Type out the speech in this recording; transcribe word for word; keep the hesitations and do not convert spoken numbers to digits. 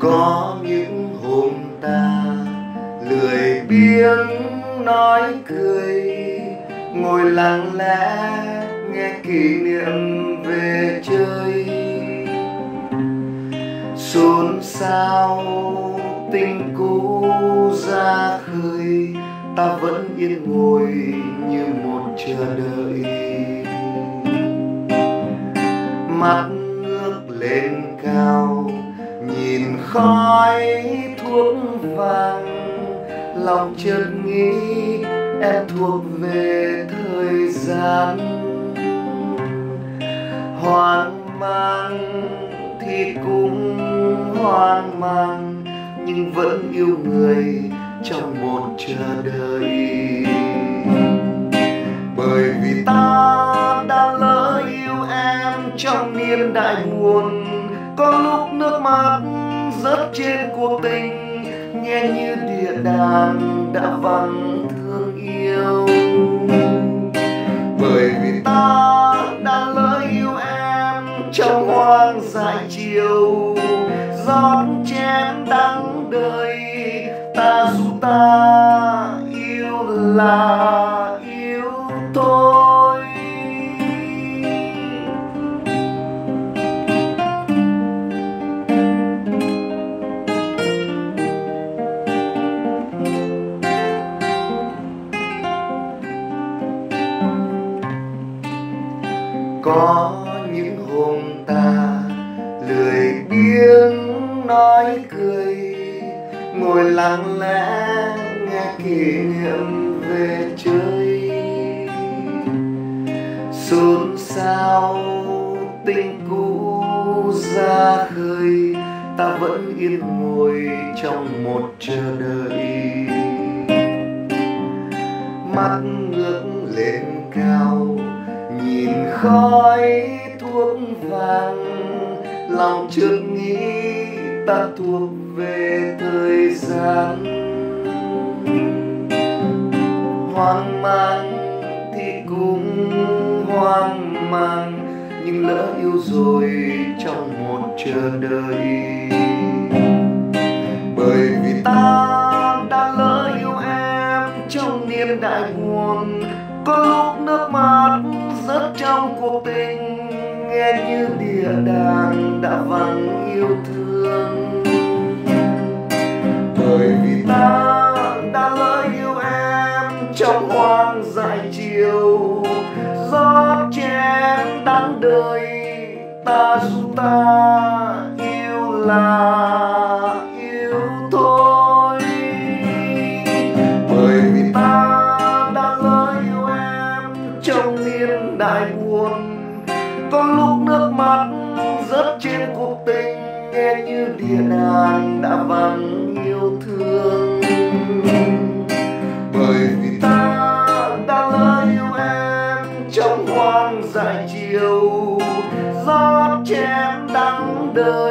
Có những hôm ta lười biếng nói cười, ngồi lặng lẽ nghe kỷ niệm về chơi. Xôn xao tình cũ ra khơi, ta vẫn yên ngồi như một chờ đợi. Mắt ngước lên cao nhìn khói thuốc vàng, lòng chợt nghĩ em thuộc về thời gian. Hoang mang thì cũng hoang mang, nhưng vẫn yêu người trong một chờ đợi. Bởi vì ta đã lỡ yêu em trong niên đại buồn, có lúc nước mắt rớt trên cuộc tình, nghe như địa đàng đã vắng thương yêu. Bởi vì ta đã lỡ yêu em trong hoang dại chiều, rót chén đắng đời, ta dù ta yêu là yêu thôi. Có những hôm ta lười biếng nói cười, ngồi lặng lẽ nghe kỷ niệm về chơi. Xôn xao tình cũ ra khơi, ta vẫn yên ngồi trong một chờ đợi. Mắt ngước lên cao nhìn khói thuốc vàng, lòng chợt nghĩ ta thuộc về thời gian. Hoang mang thì cũng hoang mang, nhưng lỡ yêu rồi trong một chờ đợi. Bởi vì ta đã lỡ yêu em trong niên đại buồn, có lúc nước mắt rớt trong cuộc tình, nghe như địa đàng đã vắng yêu thương. Bởi vì ta đã lỡ yêu em trong hoang dại chiều, rót chén đắng đời, ta dù ta yêu là yêu thôi. Bởi vì ta đã lỡ yêu em trong niên đại buồn, có lúc nước mắt rớt trên cuộc tình, nghe như địa đàng đã vắng yêu thương. Bởi vì ta đã lỡ yêu em trong hoang dại chiều, rót chén đắng đời.